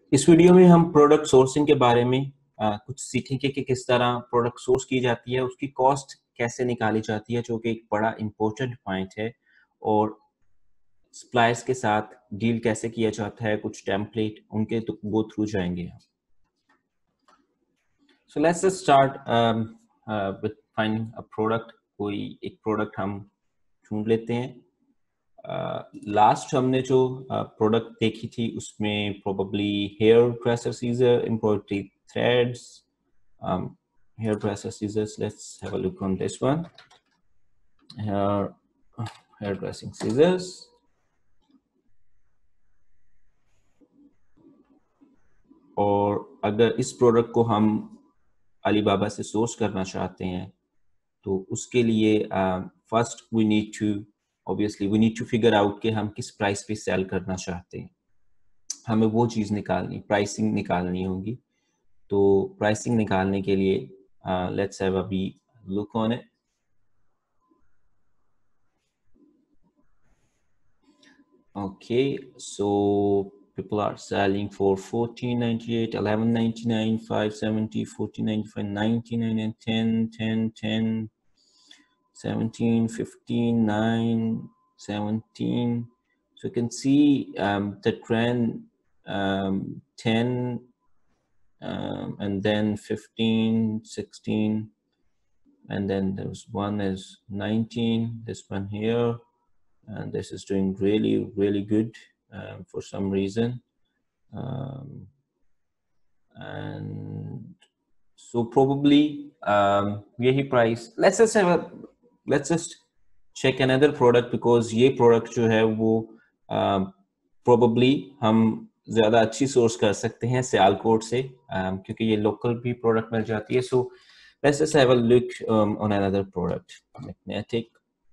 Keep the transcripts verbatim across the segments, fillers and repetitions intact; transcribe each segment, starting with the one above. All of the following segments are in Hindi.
इस वीडियो में हम प्रोडक्ट सोर्सिंग के बारे में आ, कुछ सीखेंगे कि किस तरह प्रोडक्ट सोर्स की जाती है, उसकी कॉस्ट कैसे निकाली जाती है, जो कि एक बड़ा इम्पोर्टेंट पॉइंट है, और सप्लायर्स के साथ डील कैसे किया जाता है, कुछ टेम्पलेट उनके तो गो थ्रू जाएंगे। So let's start with finding a product. कोई एक प्रोडक्ट हम ढूंढ लेते हैं। लास्ट uh, हमने जो प्रोडक्ट uh, देखी थी उसमें probably hair dresser scissor, embroidery threads, hair dresser scissors. Let's have a look on this one, hair hair dressing scissors. और अगर इस प्रोडक्ट को हम अलीबाबा से सोर्स करना चाहते हैं तो उसके लिए first we need to obviously we need to figure out कि हम किस प्राइस पे सेल करना चाहते हैं। हमें वो चीज़ निकालनी, प्राइसिंग निकालनी होगी। तो प्राइसिंग निकालने के लिए let's have a be look on it. Okay, so people are selling for fourteen ninety-eight, eleven ninety-nine, five seventy, fourteen ninety-five, ninety-nine, and ten, ten, ten, seventeen, fifteen, nine, seventeen. So you can see um, the trend, um, ten, um, and then fifteen, sixteen, and then there's one is nineteen, this one here, and this is doing really really good um, for some reason, um, and so probably um, yahi price. Let's just have a let's just check another product, because ये product जो है वो uh, probably हम ज़्यादा अच्छी सोर्स कर सकते हैं सियालकोट से, um, क्योंकि ये लोकल भी प्रोडक्ट मिल जाती है। सो let's just have a look um, on another product, magnetic.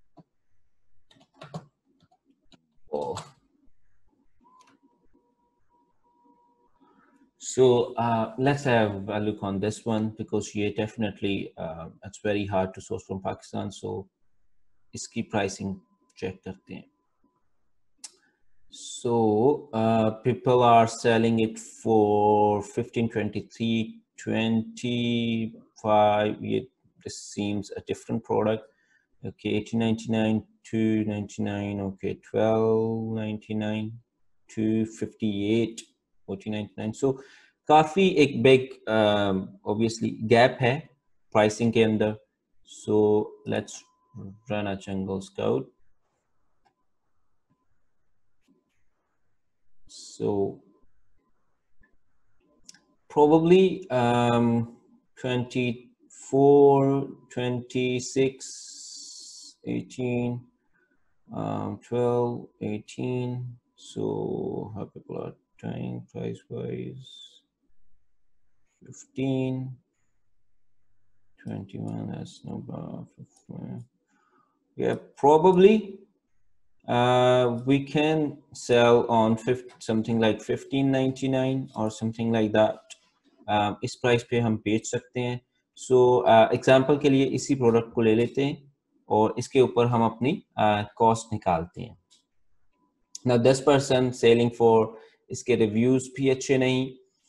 Oh. So uh, let's have a look on this one, because ये definitely uh, it's very hard to source from Pakistan. So इसकी pricing check करते हैं। So uh, people are selling it for fifteen twenty-three, twenty-five. This seems a different product. Okay, eighteen ninety-nine, two ninety-nine. Okay, twelve ninety-nine, two fifty-eight, fourteen ninety-nine. So काफी एक big um, obviously gap है pricing के अंदर. So let's run a jungle scout. So probably um, twenty-four, twenty-six, eighteen, um, twelve, eighteen. So how people are trying price wise, fifteen, twenty-one, that's no bar. Yeah, probably uh, we can sell on something like fifteen ninety-nine or something like that. Uh, इस प्राइस पे हम बेच सकते हैं। सो एग्जांपल के लिए इसी प्रोडक्ट को ले लेते हैं और इसके ऊपर हम अपनी कॉस्ट uh, निकालते हैं। ना दस परसेंट सेलिंग फॉर, इसके रिव्यूज भी अच्छे नहीं,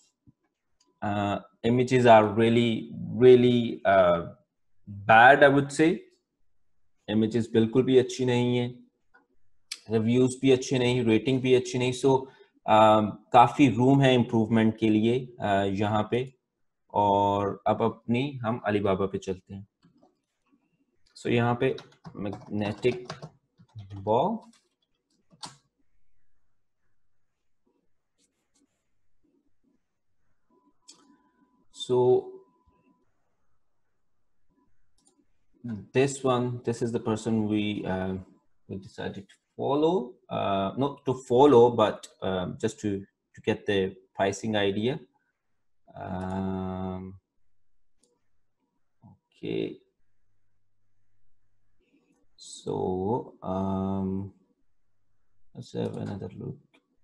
images are really really bad, I would say. Images बिल्कुल भी अच्छी नहीं है, रिव्यूज भी अच्छे नहीं, रेटिंग भी अच्छी नहीं। सो so, uh, काफी रूम है इम्प्रूवमेंट के लिए uh, यहाँ पे। और अब अपनी हम अलीबाबा पे चलते हैं। सो so, यहाँ पे magnetic ball, so this one, this is the person we uh, we decided to follow, uh, not to follow but uh, just to to get the pricing idea. um, okay, so um, let's have another look.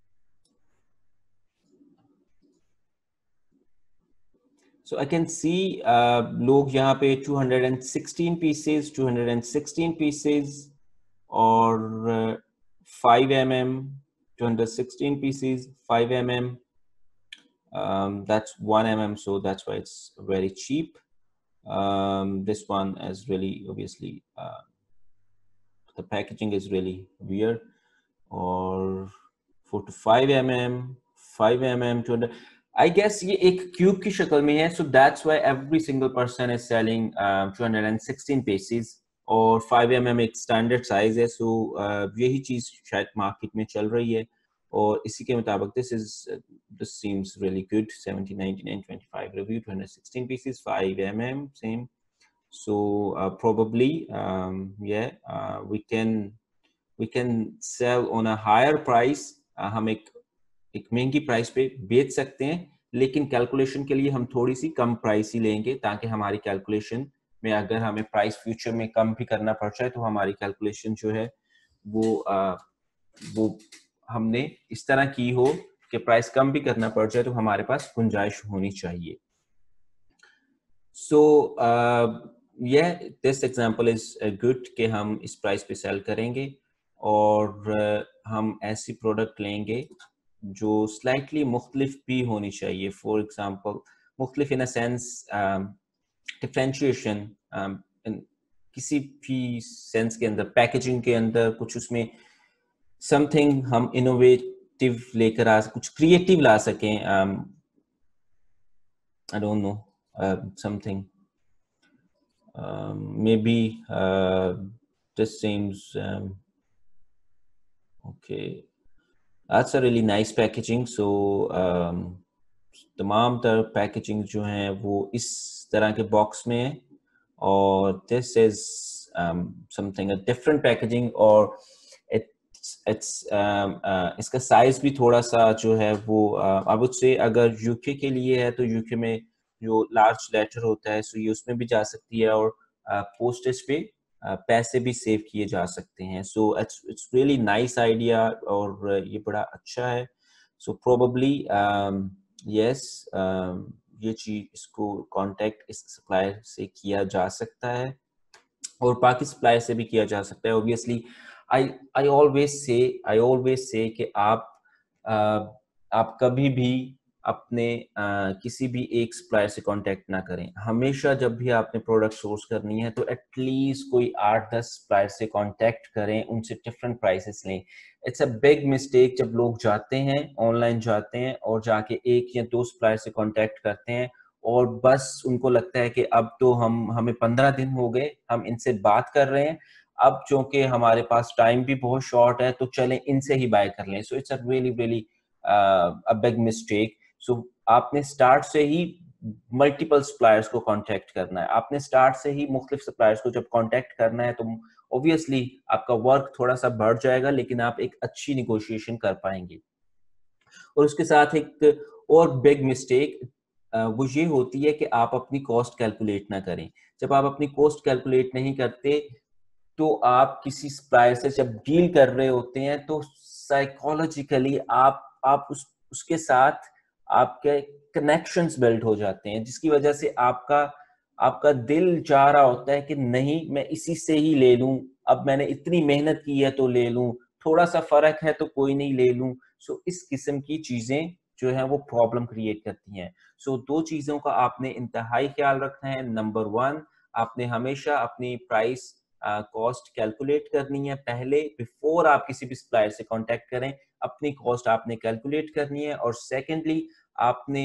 So I can see uh, लोग यहाँ पे two hundred sixteen pieces, two hundred sixteen pieces, और uh, five millimeter, two hundred sixteen pieces, five millimeter, Um, that's one millimeter, so that's why it's very cheap. Um, this one is really obviously uh, the packaging is really weird. Or four to five millimeters, five millimeters, two hundred. I guess ये एक cube की शक्ल में है, so that's why every single person is selling um, two hundred sixteen pieces. और five millimeters एक standard size है, so uh, यही चीज शायद market में चल रही है. और इसी के मुताबिक this is uh, this seems really good. seventeen ninety-nine twenty-five review, two hundred sixteen pieces, five millimeters, same. So uh, probably um, yeah uh, we can we can sell on a higher price. uh, हम एक एक महंगी प्राइस पे बेच सकते हैं, लेकिन कैलकुलेशन के लिए हम थोड़ी सी कम प्राइस ही लेंगे, ताकि हमारी कैलकुलेशन में अगर हमें प्राइस फ्यूचर में कम भी करना पड़ जाए तो हमारी कैलकुलेशन जो है वो आ, वो हमने इस तरह की हो कि प्राइस कम भी करना पड़ जाए तो हमारे पास गुंजाइश होनी चाहिए. सो ये दिस एग्जांपल इज गुड कि हम इस प्राइस पे सेल करेंगे और uh, हम ऐसी प्रोडक्ट लेंगे जो स्लाइटली मुख्तलिफ भी होनी चाहिए. फॉर एग्जांपल मुख्तलिफ इन अ सेंस डिफरेंशिएशन, किसी भी सेंस के अंदर, पैकेजिंग के अंदर कुछ उसमें समथिंग हम इनोवेटिव लेकर आ, कुछ क्रिएटिव ला सकें. I don't know, something maybe uh, this seems um, okay. That's a really nice packaging. So um, तमाम तरह पैकेजिंग जो हैं वो इस तरह के बॉक्स में है, और this is um, something a different packaging, और it's it's um, uh, इसका साइज भी थोड़ा सा जो है वो आई वुड से अगर यूके के लिए है तो यूके में जो लार्ज लेटर होता है, सो ये उसमें भी जा सकती है, और पोस्टेज uh, पे Uh, पैसे भी सेव किए जा सकते हैं. So it's it's really nice idea, और ये बड़ा अच्छा है. सो प्रोबेबली यस ये चीज, इसको कांटेक्ट इस सप्लायर से किया जा सकता है और बाकी सप्लायर से भी किया जा सकता है. Obviously I I always say I always say कि आप uh, आप कभी भी अपने आ, किसी भी एक सप्लायर से कांटेक्ट ना करें. हमेशा जब भी आपने प्रोडक्ट सोर्स करनी है तो एटलीस्ट कोई आठ दस सप्लायर से कांटेक्ट करें, उनसे डिफरेंट प्राइसेस लें. इट्स अ बिग मिस्टेक जब लोग जाते हैं, ऑनलाइन जाते हैं और जाके एक या दो सप्लायर से कांटेक्ट करते हैं और बस उनको लगता है कि अब तो हम हमें पंद्रह दिन हो गए हम इनसे बात कर रहे हैं, अब चूंकि हमारे पास टाइम भी बहुत शॉर्ट है तो चलें इनसे ही बाय कर लें. So it's a really really a big mistake. So so, आपने स्टार्ट से ही मल्टीपल सप्लायर्स को कांटेक्ट करना है. आपने स्टार्ट से ही मुख्तलिफ सप्लायर्स को जब कांटेक्ट करना है तो ऑब्वियसली आपका वर्क थोड़ा सा बढ़ जाएगा, लेकिन आप एक अच्छी निगोशिएशन कर पाएंगे. और उसके साथ एक और बिग मिस्टेक वो ये होती है कि आप अपनी कॉस्ट कैलकुलेट ना करें. जब आप अपनी कॉस्ट कैलकुलेट नहीं करते तो आप किसी सप्लायर से जब डील कर रहे होते हैं तो साइकोलॉजिकली आप आप उस उसके साथ आपके कनेक्शंस बिल्ड हो जाते हैं, जिसकी वजह से आपका आपका दिल चाह रहा होता है कि नहीं मैं इसी से ही ले लूं, अब मैंने इतनी मेहनत की है तो ले लूं, थोड़ा सा फर्क है तो कोई नहीं ले लूं. सो so, इस किस्म की चीजें जो है वो प्रॉब्लम क्रिएट करती हैं. सो so, दो चीजों का आपने इंतहाई ख्याल रखना है. नंबर वन, आपने हमेशा अपनी प्राइस कॉस्ट कैलकुलेट करनी है पहले, बिफोर आप किसी भी सप्लायर से कांटेक्ट करें अपनी कॉस्ट आपने कैलकुलेट करनी है. और सेकेंडली आपने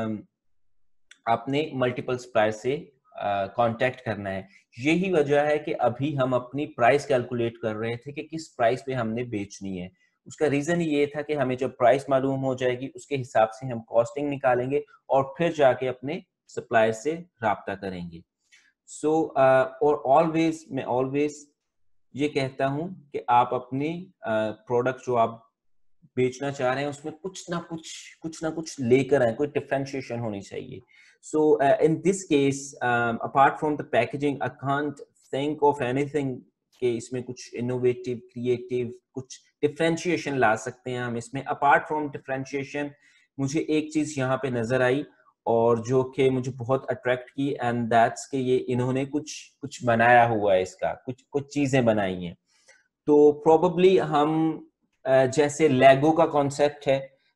आपने मल्टीपल सप्लायर से कांटेक्ट करना है. यही वजह है कि अभी हम अपनी प्राइस कैलकुलेट कर रहे थे कि किस प्राइस पे हमने बेचनी है. उसका रीजन ये था कि हमें जब प्राइस मालूम हो जाएगी उसके हिसाब से हम कॉस्टिंग निकालेंगे और फिर जाके अपने सप्लायर से राब्ता करेंगे. सो so, uh, और ऑलवेज मैं ऑलवेज ये कहता हूं कि आप अपनी प्रोडक्ट uh, जो आप बेचना चाह रहे हैं उसमें कुछ ना कुछ कुछ ना कुछ लेकर आए, कोई डिफरेंशिएशन होनी चाहिए. So in this case apart from the packaging I can't think of anything कि इसमें कुछ इनोवेटिव क्रिएटिव कुछ डिफरेंशिएशन ला सकते हैं हम इसमें. अपार्ट फ्रॉम डिफरेंशिएशन मुझे एक चीज यहाँ पे नजर आई और जो कि मुझे बहुत अट्रैक्ट की, एंड दैट्स कि ये इन्होंने कुछ कुछ बनाया हुआ है, इसका कुछ कुछ चीजें बनाई हैं. तो प्रोबेबली हम जैसे लेगो का कॉन्सेप्ट है,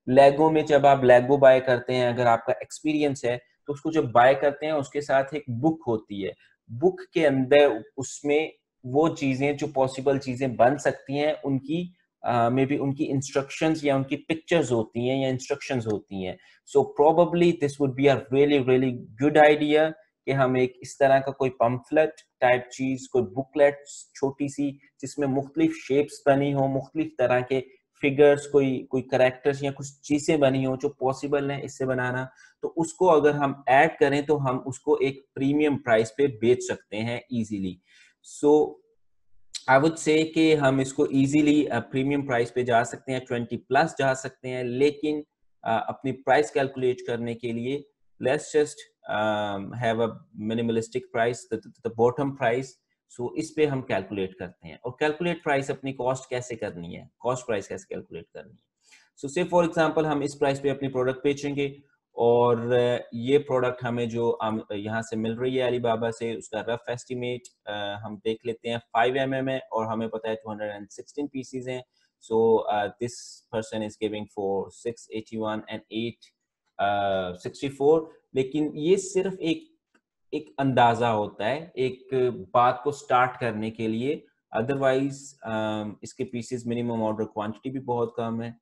लेगो में जब आप लेगो बाय करते हैं, अगर आपका एक्सपीरियंस है तो उसको जब बाय करते हैं उसके साथ एक बुक होती है, बुक के अंदर उसमें वो चीजें जो पॉसिबल चीजें बन सकती हैं उनकी मे बी उनकी इंस्ट्रक्शंस या उनकी पिक्चर्स होती हैं या इंस्ट्रक्शंस होती हैं। So probably this would be a really really good idea कि हम एक इस तरह का कोई पम्फलेट टाइप चीज, कोई बुकलेट छोटी सी जिसमें मुख्तलिफ शेप्स बनी हो, मुख्तलिफ तरह के फिगर्स, कोई कोई करेक्टर्स या कुछ चीजें बनी हो जो पॉसिबल है इससे बनाना, तो उसको अगर हम ऐड करें तो हम उसको एक प्रीमियम प्राइस पे बेच सकते हैं इजीली। सो आई वुड से कि हम इसको इजीली प्रीमियम प्राइस पे जा सकते हैं, ट्वेंटी प्लस जा सकते हैं, लेकिन uh, अपनी प्राइस कैलकुलेट करने के लिए let's just have a minimalistic price, the bottom price. So इस पे हम कैलकुलेट करते हैं, और कैलकुलेट प्राइस अपनी कॉस्ट कैसे करनी है, कॉस्ट प्राइस कैसे कैलकुलेट करनी है। सो से फॉर एग्जांपल हम इस प्राइस पे अपनी प्रोडक्ट बेचेंगे, और ये प्रोडक्ट हमें जो यहाँ से मिल रही है अलीबाबा से, उसका रफ एस्टिमेट हम देख लेते हैं, फाइव एम एम है और हमें पता है टू हंड्रेड सिक्सटीन पीसीज हैं। So this person is giving for six eighty one and eight sixty four. लेकिन ये सिर्फ एक एक अंदाजा होता है, एक बात को स्टार्ट करने के लिए, अदरवाइज uh, इसके पीसेस मिनिमम ऑर्डर क्वांटिटी भी बहुत कम है,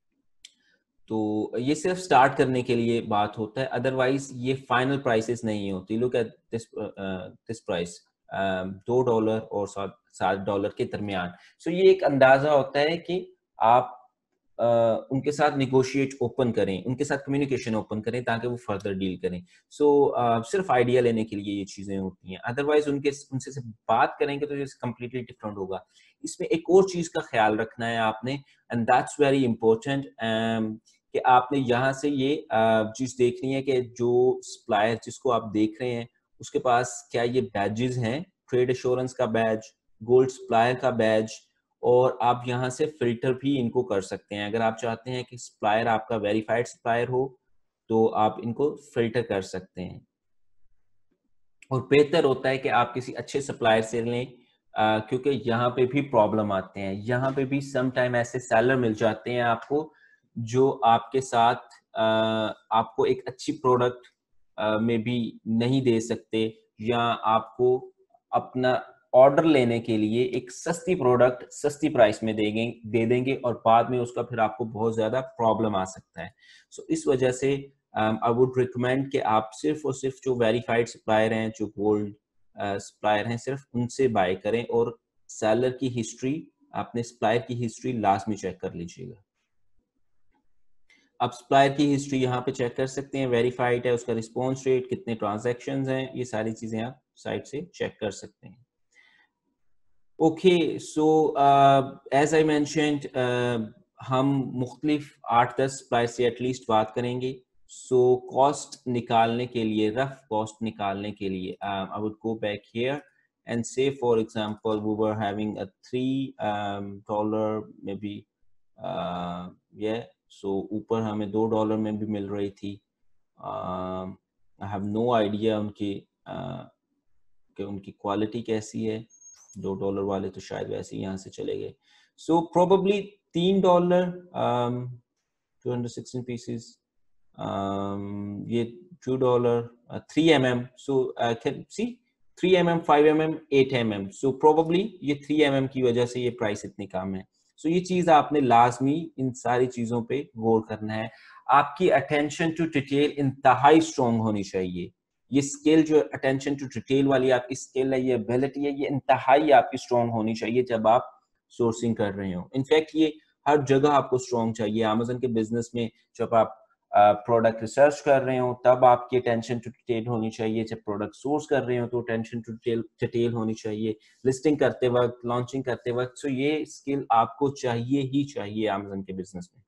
तो ये सिर्फ स्टार्ट करने के लिए बात होता है, अदरवाइज ये फाइनल प्राइसेस नहीं होती। Look at this this price, दो डॉलर और सात सात डॉलर के दरमियान। सो so ये एक अंदाजा होता है कि आप uh, उनके साथ निगोशिएट ओपन करें, उनके साथ कम्युनिकेशन ओपन करें ताकि वो फर्दर डील करें। सो so, uh, सिर्फ आइडिया लेने के लिए ये चीजें होती हैं, अदरवाइज उनके उनसे से बात करेंगे तो ये कम्प्लीटली डिफरेंट होगा। इसमें एक और चीज का ख्याल रखना है आपने, एंड दैट्स वेरी इंपॉर्टेंट, कि आपने यहाँ से ये चीज देखनी है कि जो सप्लायर जिसको आप देख रहे हैं उसके पास क्या ये बैजेस हैं, ट्रेड एश्योरेंस का बैज, गोल्ड सप्लायर का बैज, और आप यहाँ से फिल्टर भी इनको कर सकते हैं। अगर आप चाहते हैं कि सप्लायर आपका वेरीफाइड सप्लायर हो तो आप इनको फिल्टर कर सकते हैं, और बेहतर होता है कि आप किसी अच्छे सप्लायर से लें, uh, क्योंकि यहाँ पे भी प्रॉब्लम आते हैं, यहाँ पे भी सम टाइम ऐसे सेलर मिल जाते हैं आपको जो आपके साथ uh, आपको एक अच्छी प्रोडक्ट uh, में भी नहीं दे सकते, या आपको अपना ऑर्डर लेने के लिए एक सस्ती प्रोडक्ट सस्ती प्राइस में देंगे दे देंगे और बाद में उसका फिर आपको बहुत ज्यादा प्रॉब्लम आ सकता है। सो so, इस वजह से आई वुड रिकमेंड कि आप सिर्फ और सिर्फ जो वेरीफाइड सप्लायर हैं, जो गोल्ड सप्लायर हैं, सिर्फ उनसे बाय करें, और सेलर की हिस्ट्री, आपने सप्लायर की हिस्ट्री लास्ट में चेक कर लीजिएगा। आप सप्लायर की हिस्ट्री यहाँ पे चेक कर सकते हैं, वेरीफाइड है, उसका रिस्पॉन्स रेट, कितने ट्रांजैक्शंस हैं, ये सारी चीजें आप साइट से चेक कर सकते हैं। Okay, so as I mentioned, हम मुख्तलिफ आठ दस सप्लायर से एटलीस्ट बात करेंगे। सो so, कॉस्ट निकालने के लिए, रफ कॉस्ट निकालने के लिए, I would go back here and say for example we were having a three um, dollar maybe uh, yeah, so ऊपर हमें दो डॉलर में भी मिल रही थी। uh, I have no idea उनकी uh, कि उनकी क्वालिटी कैसी है, दो डॉलर वाले तो शायद वैसे ही यहाँ से चले गए। सो प्रोबेबली तीन dollar, two hundred sixteen pieces, ये two dollar, three M M, so can see three M M, five M M, eight M M, so probably ये थ्री एम एम की वजह से ये प्राइस इतनी कम है। सो so ये चीज आपने लाजमी इन सारी चीजों पे गौर करना है। आपकी अटेंशन टू डिटेल इंतहाई स्ट्रॉन्ग होनी चाहिए। ये स्किल जो अटेंशन टू डिटेल वाली आपकी स्किल है, ये एबिलिटी है, ये इंतहाई आपकी स्ट्रॉन्ग होनी चाहिए जब आप सोर्सिंग कर रहे हो। इनफैक्ट ये हर जगह आपको स्ट्रॉन्ग चाहिए। अमेज़न के बिजनेस में जब आप प्रोडक्ट uh, रिसर्च कर रहे हो तब आपकी अटेंशन टू डिटेल होनी चाहिए, जब प्रोडक्ट सोर्स कर रहे हो तो अटेंशन टू डिटेल डिटेल होनी चाहिए, लिस्टिंग करते वक्त, लॉन्चिंग करते वक्त। सो ये स्किल आपको चाहिए ही चाहिए अमेज़न के बिजनेस में।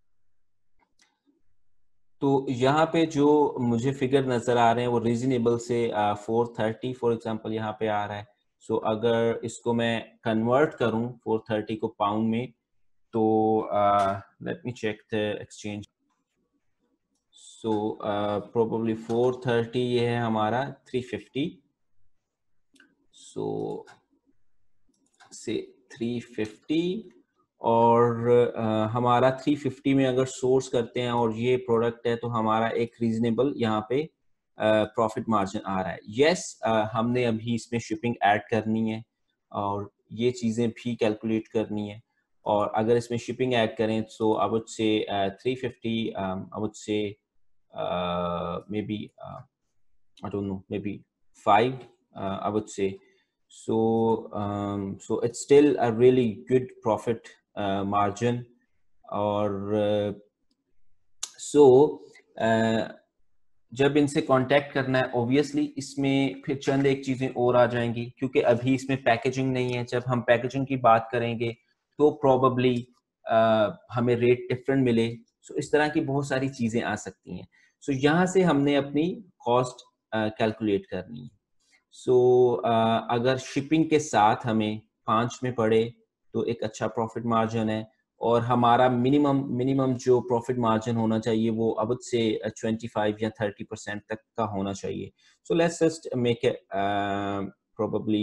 तो यहाँ पे जो मुझे फिगर नजर आ रहे हैं वो रीजनेबल से फोर थर्टी फॉर एग्जांपल यहाँ पे आ रहा है। सो so, अगर इसको मैं कन्वर्ट करूँ फोर थर्टी को पाउंड में, तो let me check the exchange. So probably four thirty ये है हमारा three fifty. So say three fifty, और uh, हमारा थ्री फिफ्टी में अगर सोर्स करते हैं और ये प्रोडक्ट है तो हमारा एक रीजनेबल यहाँ पे प्रॉफिट uh, मार्जिन आ रहा है। यस yes, uh, हमने अभी इसमें शिपिंग ऐड करनी है और ये चीज़ें भी कैलकुलेट करनी है, और अगर इसमें शिपिंग ऐड करें तो I would say three fifty, I would say maybe I don't know, maybe five, I would say. So, um, so it's still a really good profit uh, margin. और uh, so uh, जब इनसे कांटेक्ट करना है ऑब्वियसली इसमें फिर चंद एक चीजें और आ जाएंगी, क्योंकि अभी इसमें पैकेजिंग नहीं है। जब हम पैकेजिंग की बात करेंगे तो प्रोबेबली uh, हमें रेट डिफरेंट मिले। सो so, इस तरह की बहुत सारी चीजें आ सकती हैं। सो so, यहाँ से हमने अपनी कॉस्ट कैलकुलेट uh, करनी है। सो so, uh, अगर शिपिंग के साथ हमें पाँच में पड़े तो एक अच्छा प्रॉफिट मार्जिन है, और हमारा मिनिमम मिनिमम जो प्रॉफिट मार्जिन होना चाहिए वो अब से ट्वेंटी फाइव या थर्टी परसेंट तक का होना चाहिए। So let's just make it probably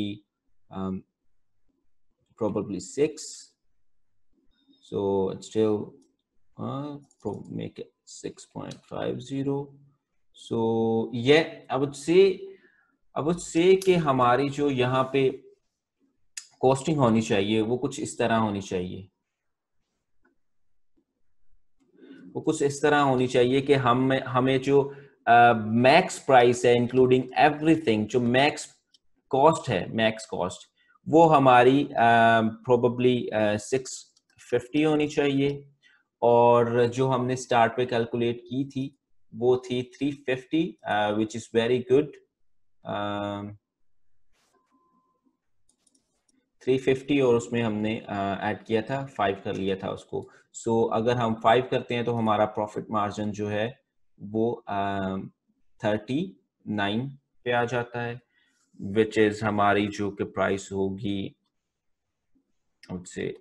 probably six, so still make it six point five zero. So ये आई वुड से आई वुड से कि हमारी जो यहाँ पे कॉस्टिंग होनी चाहिए वो कुछ इस तरह होनी चाहिए वो कुछ इस तरह होनी चाहिए कि हम हमें जो मैक्स uh, प्राइस है इंक्लूडिंग एवरीथिंग, जो मैक्स कॉस्ट है, मैक्स कॉस्ट वो हमारी प्रोबेबली सिक्स फिफ्टी होनी चाहिए, और जो हमने स्टार्ट पे कैलकुलेट की थी वो थी three fifty, which is very good. Three fifty और उसमें हमने ऐड uh, किया था फाइव कर लिया था उसको। सो so, अगर हम फाइव करते हैं तो हमारा प्रॉफिट मार्जिन जो है वो थर्टी uh, नाइन पे आ जाता है, विच इज हमारी जो कि प्राइस होगी उससे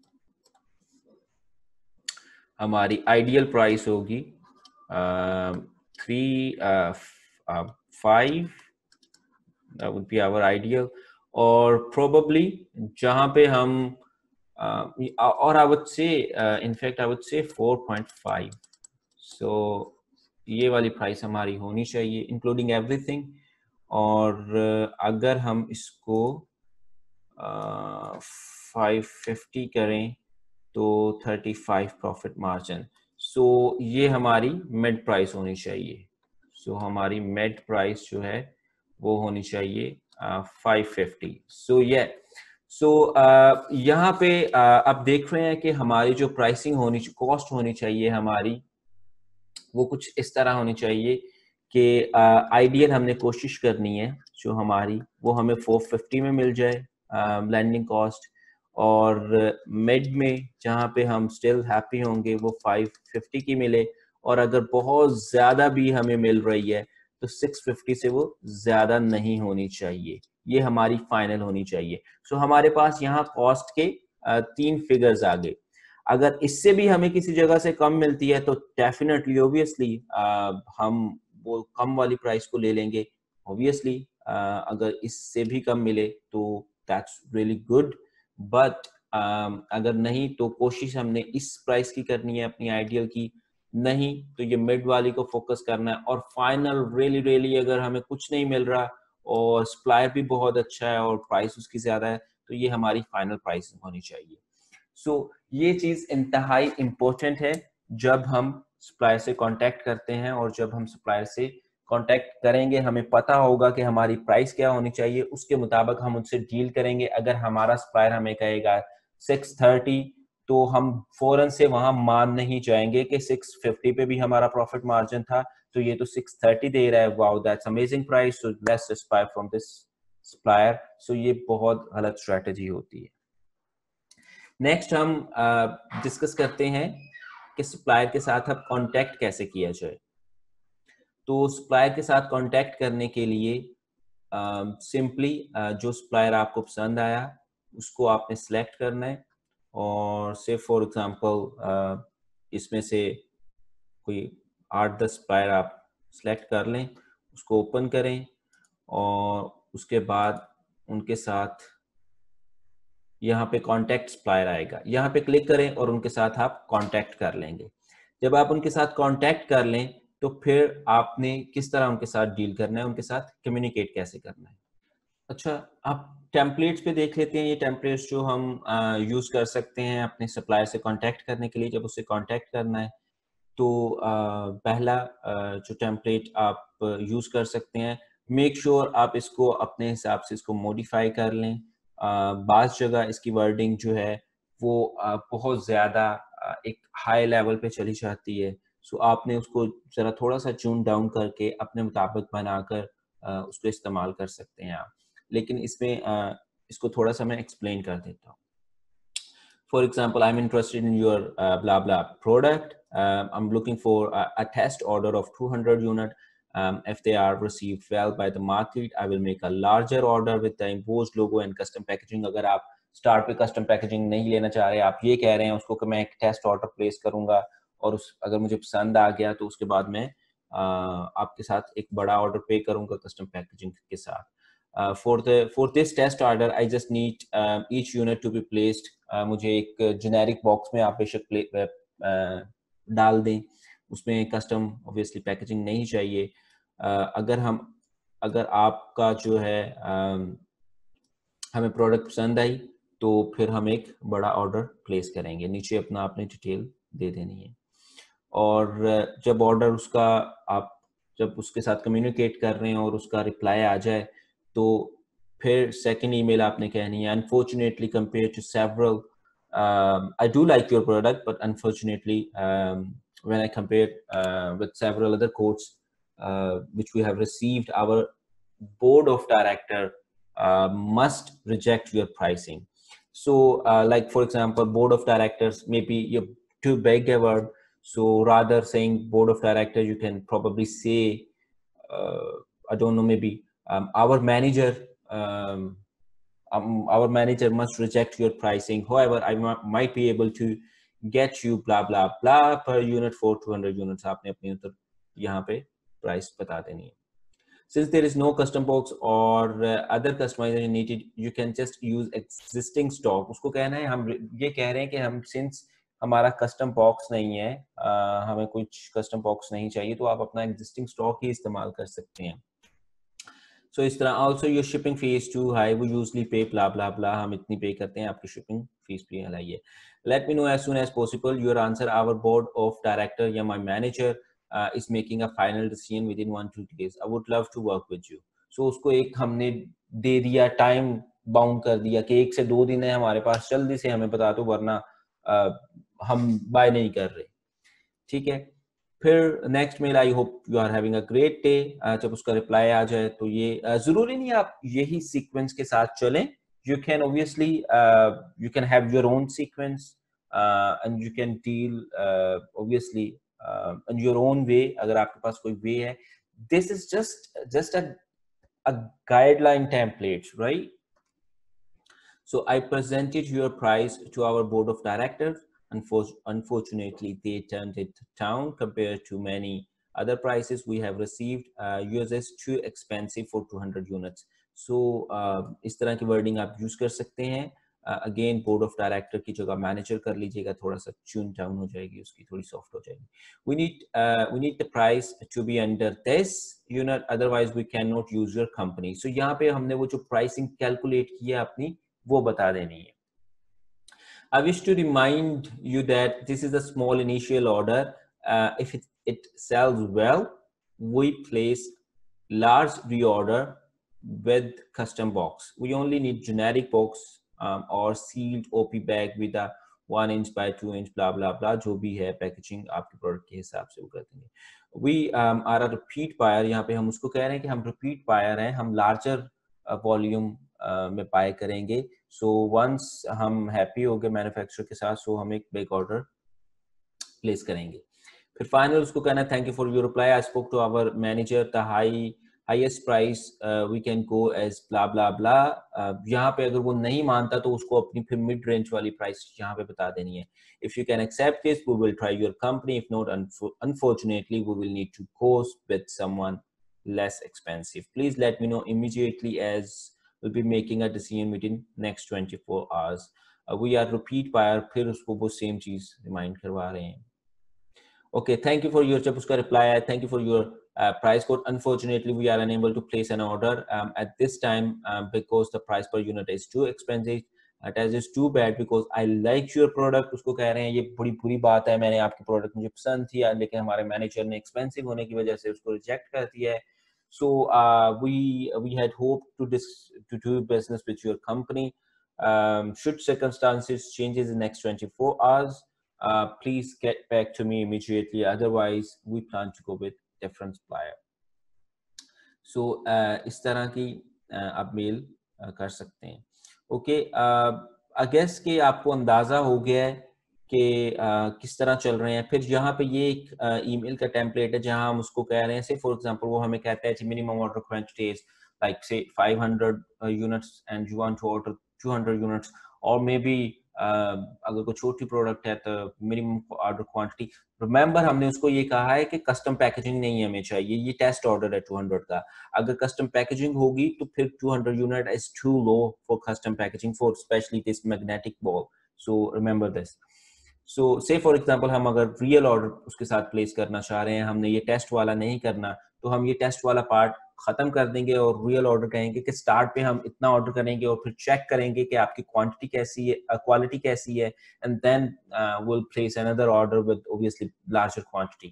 हमारी आइडियल प्राइस होगी three five, that would be our ideal। और probably जहां पे हम uh, और I would say uh, in fact I would say four point five. so ये वाली प्राइस हमारी होनी चाहिए इंक्लूडिंग एवरीथिंग। और uh, अगर हम इसको फाइव uh, फिफ्टी करें तो thirty five profit margin. So ये हमारी मिड प्राइस होनी चाहिए। सो so, हमारी मिड प्राइस जो है वो होनी चाहिए फाइव फिफ्टी। सो ये सो यहाँ पे uh, आप देख रहे हैं कि हमारी जो प्राइसिंग होनी कॉस्ट होनी चाहिए हमारी वो कुछ इस तरह होनी चाहिए कि आइडियल uh, हमने कोशिश करनी है जो हमारी वो हमें फोर फिफ्टी में मिल जाए ब्लेंडिंग uh, कॉस्ट, और मिड में जहाँ पे हम स्टिल हैप्पी होंगे वो फाइव फिफ्टी की मिले, और अगर बहुत ज़्यादा भी हमें मिल रही है तो सिक्स फिफ्टी से वो ज़्यादा नहीं होनी चाहिए, ये हमारी फाइनल होनी चाहिए। सो so, हमारे पास यहाँ कॉस्ट के uh, तीन फिगर्स आ गए। अगर इससे भी हमें किसी जगह से कम मिलती है तो डेफिनेटली ऑब्वियसली हम वो कम वाली प्राइस को ले लेंगे। ऑब्वियसली अगर इससे भी कम मिले तो दैट्स रियली गुड, बट अगर नहीं तो कोशिश हमने इस प्राइस की करनी है अपनी आइडियल की, नहीं तो ये मिड वाली को फोकस करना है। और फाइनल रियली रियली अगर हमें कुछ नहीं मिल रहा और सप्लायर भी बहुत अच्छा है और प्राइस उसकी ज्यादा है तो ये हमारी फाइनल प्राइस होनी चाहिए। सो so, ये चीज इंतहाई इंपॉर्टेंट है जब हम सप्लायर से कांटेक्ट करते हैं, और जब हम सप्लायर से कांटेक्ट करेंगे हमें पता होगा कि हमारी प्राइस क्या होनी चाहिए, उसके मुताबिक हम उनसे डील करेंगे। अगर हमारा सप्लायर हमें कहेगा सिक्स थर्टी तो हम फौरन से वहां मान नहीं जाएंगे कि सिक्स फिफ्टी पे भी हमारा प्रॉफिट मार्जिन था तो ये तो सिक्स थर्टी दे रहा है, wow that's amazing price, so let's just buy from this supplier. So ये बहुत गलत स्ट्रेटजी होती है। नेक्स्ट हम डिस्कस uh, करते हैं कि सप्लायर के साथ अब कांटेक्ट कैसे किया जाए। तो सप्लायर के साथ कांटेक्ट करने के लिए सिंपली uh, uh, जो सप्लायर आपको पसंद आया उसको आपने सेलेक्ट करना है, और से फॉर एग्जांपल इसमें से कोई आठ दस सप्लायर आप सेलेक्ट कर लें, उसको ओपन करें और उसके बाद उनके साथ यहाँ पे कॉन्टैक्ट सप्लायर आएगा, यहाँ पे क्लिक करें और उनके साथ आप कॉन्टैक्ट कर लेंगे। जब आप उनके साथ कॉन्टैक्ट कर लें तो फिर आपने किस तरह उनके साथ डील करना है, उनके साथ कम्युनिकेट कैसे करना है। अच्छा, आप टेम्पलेट्स पे देख लेते हैं। ये टेम्पलेट्स जो हम यूज़ कर सकते हैं अपने सप्लायर से कॉन्टैक्ट करने के लिए। जब उससे कॉन्टैक्ट करना है तो uh, पहला uh, जो टेम्पलेट आप यूज़ कर सकते हैं, मेक श्योर sure आप इसको अपने हिसाब से इसको मॉडिफाई कर लें। uh, बाज़ जगह इसकी वर्डिंग जो है वो uh, बहुत ज़्यादा uh, एक हाई लेवल पे चली जाती है। सो so, आपने उसको ज़रा थोड़ा सा ट्यून डाउन करके अपने मुताबिक बनाकर uh, उसको इस्तेमाल कर सकते हैं आप। लेकिन इसमें uh, इसको थोड़ा सा मैं एक्सप्लेन कर देता हूँ। For example, I'm interested in your uh, blah blah product. Um, I'm looking for a, a test order of two hundred unit. Um, if they are received well by the market, I will make a larger order with the imposed logo and custom packaging. अगर आप start पे custom packaging नहीं लेना चाह रहे, आप ये कह रहे हैं उसको कि मैं एक test order place करूँगा और उस अगर मुझे पसंद आ गया तो उसके बाद मैं uh, आपके साथ एक बड़ा order pay करूँगा custom packaging के साथ. Uh, for the for this test order, I just need uh, each unit to be placed. Uh, मुझे एक generic box में आप बेशक uh, डाल दें, उसमें custom obviously packaging नहीं चाहिए। uh, अगर हम अगर आपका जो है um, हमें प्रोडक्ट पसंद आई तो फिर हम एक बड़ा ऑर्डर प्लेस करेंगे। नीचे अपना आपने डिटेल दे देनी है और जब ऑर्डर उसका आप जब उसके साथ कम्युनिकेट कर रहे हैं और उसका रिप्लाई आ जाए तो फिर सेकंड ईमेल आपने कहनी है, unfortunately compare to several I do like your product but unfortunately when I compare with several other quotes which we have received, our board of director uh, must reject your pricing. So uh, like for example, board of directors, maybe you're too big a word. So rather saying board of director, you can probably say, uh, I don't know, maybe um, our manager, um, um, our manager must reject your pricing. However, I might be able to get you blah blah blah per unit for two hundred units. आपने अपनी उतर यहाँ पे price बता देनी है. Since there is no custom box or uh, other customization needed, you can just use existing stock. उसको कहना है हम ये कह रहे हैं कि हम since हमारा custom box नहीं है, uh, हमें कुछ custom box नहीं चाहिए, तो आप अपना existing stock ही इस्तेमाल कर सकते हैं। So इस तरह also your shipping fee is too high, we usually pay blah blah blah, हम इतनी pay करते हैं, आपकी shipping fees भी हलाई है। Let me know as soon as possible your answer. Our board of director या my manager Uh, is making a final decision within one to two days. I would love to work with you. So उसको एक हमने दे दिया, टाइम बाउंड कर दिया कि एक से दो दिन है हमारे पास, जल्दी से हमें बता दो वरना uh, हम बाय नहीं कर रहे। ठीक है, फिर next mail, I hope you are having a great day. जब उसका रिप्लाई आ जाए तो ये uh, जरूरी नहीं आप यही सीक्वेंस के साथ चलें। You can obviously you can have your own sequence and you can deal obviously Uh, in your own way, अगर आपके पास कोई way है, this is just just a a guideline template, right? So I presented your price to our board of directors. Unfortunately, they turned it down compared to many other prices we have received. Uh, yours is too expensive for two hundred units. So uh, इस तरह की wording आप use कर सकते हैं। अगेन बोर्ड ऑफ डायरेक्टर की जगह मैनेजर कर लीजिएगा, थोड़ा सा ट्यून डाउन हो जाएगी, उसकी थोड़ी सॉफ्ट हो जाएगी। We need we need the price to be under this unit, otherwise we can not use your company. So यहाँ पे हमने वो जो प्राइसिंग कैलकुलेट की है अपनी, वो बता देनी है। I wish to remind you that this is a small initial order. Uh, if it, it sells well, we place large reorder with custom box. We only need generic box um, or sealed O P bag with a one inch by two inch blah blah blah, जो भी है पैकेजिंग आपके प्रोडक्ट के हिसाब से वो कर देंगे। We um, are a repeat buyer, यहाँ पे हम उसको कह रहे हैं कि हम repeat buyer हैं, हम larger वॉल्यूम uh, में बाय करेंगे। सो so, वंस हम हैप्पी हो गए मैन्युफैक्चरर के साथ, सो so हम एक बिग ऑर्डर प्लेस करेंगे। फिर फाइनल उसको कहना thank you for your reply, I spoke to our manager, the high highest price we can go as blah blah blah. यहाँ पे अगर वो नहीं मानता तो उसको अपनी फिर मिड रेंज वाली प्राइस यहाँ पे बता देनी है। If you can accept this we will try your company, if not unfortunately we will need to go with someone less expensive. Please let me know immediately as will be making a decision within next twenty-four hours. uh, we are repeat buyer, फिर उसको वो same चीज remind करवा रहे हैं. Okay, thank you for your जब उसका reply है, thank you for your uh, price code. Unfortunately, we are unable to place an order um, at this time um, because the price per unit is too expensive. Uh, that is too bad because I like your product. उसको कह रहे हैं ये बड़ी बुरी बात है, मैंने आपकी प्रोडक्ट मुझे पसंद थी लेकिन हमारे मैनेजर ने एक्सपेंसिव होने की वजह से उसको रिजेक्ट कर दिया है. So uh, we we had hoped to dis to do business with your company. Um, should circumstances changes in next twenty-four hours, uh, please get back to me immediately. Otherwise, we plan to go with different supplier. So uh, इस तरह की uh, आप मेल uh, कर सकते हैं. Okay, uh, I guess कि आपको अंदाजा हो गया है कि uh, किस तरह चल रहे हैं. फिर यहाँ पे ये एक uh, ईमेल का टेम्पलेट है जहाँ हम उसको कह रहे हैं, से फॉर एग्जांपल वो हमें कहता है कि minimum order quantity is like say five hundred uh, units and you want to order two hundred units, or maybe uh, अगर कोई छोटी प्रोडक्ट है तो मिनिमम ऑर्डर क्वांटिटी. रिमेंबर हमने उसको ये कहा है कि कस्टम पैकेजिंग नहीं हमें चाहिए, ये टेस्ट ऑर्डर है टू हंड्रेड का. अगर कस्टम पैकेजिंग होगी तो फिर two hundred unit is too low for custom packaging for specially this magnetic ball. So remember this. So say for example हम अगर रियल ऑर्डर उसके साथ प्लेस करना चाह रहे हैं, हमने ये टेस्ट वाला नहीं करना, तो हम ये टेस्ट वाला पार्ट खत्म कर देंगे और रियल ऑर्डर कहेंगे कि स्टार्ट पे हम इतना ऑर्डर करेंगे और फिर चेक करेंगे कि आपकी क्वांटिटी कैसी है, क्वालिटी कैसी है, and then will place another order with obviously larger quantity.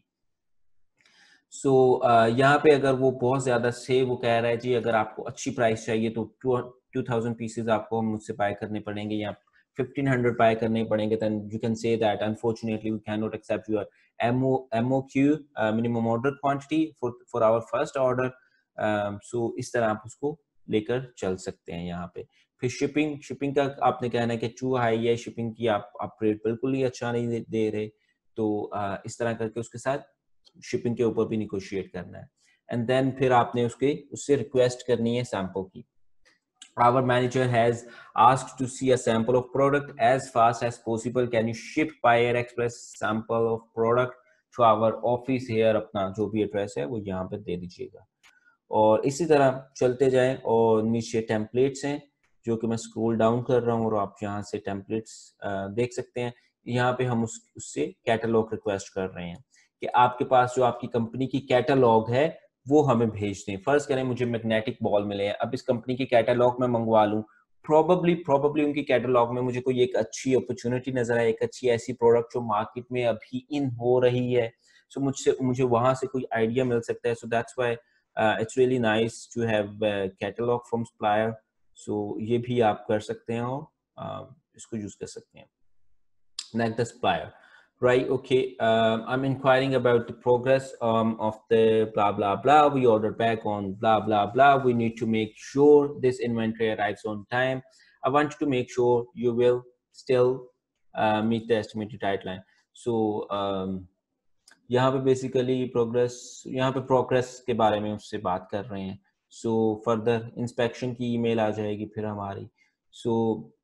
So यहाँ पे अगर वो बहुत ज्यादा से वो कह रहा है जी अगर आपको अच्छी प्राइस चाहिए तो टू थाउजेंड पीसेज आपको मुझसे बाय करने पड़ेंगे या fifteen hundred बाय करने पड़ेंगे, then you can say that unfortunately we cannot accept your M O Q uh, minimum order quantity for for our first order. um, so इस तरह आप उसको लेकर चल सकते हैं. यहाँ पे फिर शिपिंग शिपिंग का आपने कहना है कि टू हाई है शिपिंग की, आप आप रेट बिल्कुल ही अच्छा नहीं दे, दे रहे, तो uh, इस तरह करके उसके साथ शिपिंग के ऊपर भी निगोशिएट करना है. एंड देन फिर आपने उसके उससे रिक्वेस्ट करनी है सैंपल की. Our manager has asked to see a sample of product as fast as possible. Can you ship by Air Express sample of product to our office here? अपना जो भी एड्रेस है वो यहाँ पे दे दीजिएगा. और इसी तरह चलते जाएं और नीचे टेम्पलेट्स हैं जो कि मैं स्क्रॉल डाउन कर रहा हूँ और आप यहाँ से टेम्पलेट्स देख सकते हैं. यहाँ पे हम उस उससे कैटलॉग रिक्वेस्ट कर रहे हैं कि आपके पास जो आपकी कंपनी की कैटलॉग है वो हमें भेज दें. फर्ज करें मुझे मैग्नेटिक बॉल मिले हैं, अब इस कंपनी की कैटलॉग में मंगवा लूं, प्रोबेबली प्रोबेबली उनकी कैटलॉग में मुझे कोई एक अच्छी अपॉर्चुनिटी नजर आए, एक अच्छी ऐसी प्रोडक्ट जो मार्केट में अभी इन हो रही है, सो so मुझसे मुझे वहां से कोई आइडिया मिल सकता है. So that's why it's really nice to have catalog from supplier. So ये भी आप कर सकते हैं और uh, इसको यूज कर सकते हैं. Next, the supplier. Right, okay, um, I'm inquiring about the progress um, of the blah, blah, blah. We ordered back on blah, blah, blah. We need to make sure this inventory arrives on time. I want you to make sure you will still uh, meet the estimated deadline. So, um, यहाँ पे basically progress, यहाँ पे progress के बारे में उससे बात कर रहे हैं. So, further inspection की email आ जाएगी फिर हमारी. So,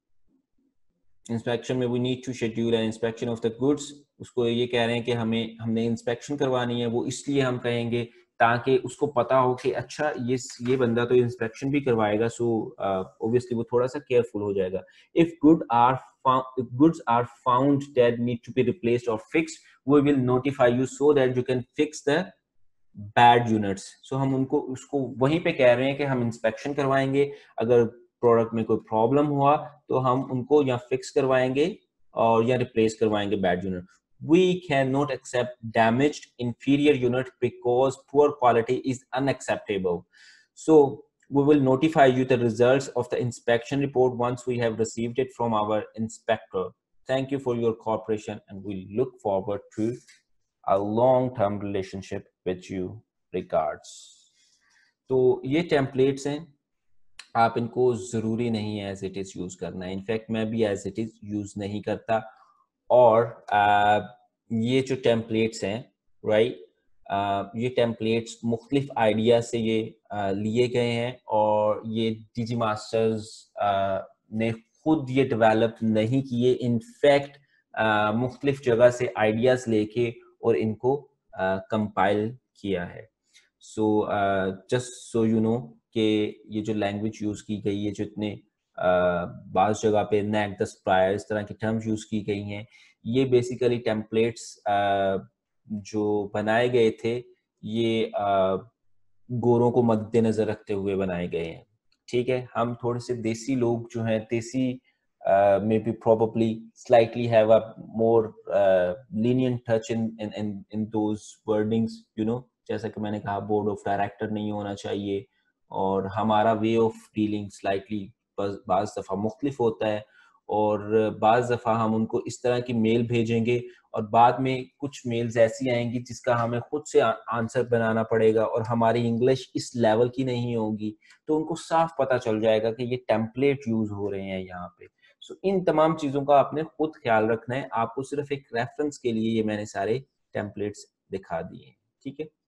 इंस्पेक्शन में we need to schedule an inspection of the goods. उसको ये कह रहे हैं कि हमें हमने इंस्पेक्शन करवानी है, वो इसलिए हम कहेंगे ताकि उसको पता हो कि अच्छा ये ये बंदा तो इंस्पेक्शन भी करवाएगा, सो ऑब्वियसली वो थोड़ा सा केयरफुल हो जाएगा. If good are if goods are found that need to be replaced or fixed, we will notify you so that you can fix the bad units. so हम उनको उसको वहीं पे कह रहे हैं कि हम इंस्पेक्शन करवाएंगे, अगर प्रोडक्ट में कोई प्रॉब्लम हुआ तो हम उनको या फिक्स करवाएंगे और या रिप्लेस करवाएंगे bad unit. We cannot accept damaged inferior unit because poor quality is unacceptable. So we will notify you the results of the inspection report once we have received it from our inspector. Thank you for your cooperation and we look forward to a long-term relationship with you. Regards. तो ये templates हैं, आप इनको जरूरी नहीं है एज इट इज यूज करना है. इनफैक्ट मैं भी एज इट इज यूज नहीं करता. और आ, ये जो टेम्पलेट्स हैं राइट right, ये टेम्पलेट्स मुख्तलिफ आइडिया से ये आ, लिए गए हैं और ये डीजी मास्टर्स ने खुद ये डेवलप नहीं किए. इनफैक्ट मुख्तलिफ जगह से आइडियाज लेके और इनको कंपाइल किया है. So just so you know कि ये जो लैंग्वेज यूज़ की गई है, जो इतने बाज़ जगह पे नेक दस प्रायर इस तरह की टर्म्स यूज़ की गई हैं, ये बेसिकली टेम्पलेट्स जो बनाए गए थे, ये अ, गोरों को मद्देनज़र रखते हुए बनाए गए हैं। ठीक है? हम थोड़े से देसी लोग जो हैं, देसी uh, maybe probably slightly have a more uh, lenient touch in in in in those wordings, you know, जैसा कि मैंने कहा बोर्ड ऑफ डायरेक्टर नहीं होना चाहिए और हमारा वे ऑफ डीलिंग स्लाइटली बाज़ दफ़ा मुख्तलिफ होता है और बाज़ दफ़ा हम उनको इस तरह की मेल भेजेंगे और बाद में कुछ मेल्स ऐसी आएंगी जिसका हमें खुद से आंसर बनाना पड़ेगा और हमारी इंग्लिश इस लेवल की नहीं होगी, तो उनको साफ पता चल जाएगा कि ये टेम्पलेट यूज़ हो रहे हैं यहाँ पे। सो so, इन तमाम चीज़ों का आपने खुद ख्याल रखना है। आपको सिर्फ एक रेफरेंस के लिए ये मैंने सारे टेम्पलेट्स दिखा दिए हैं। ठीक है?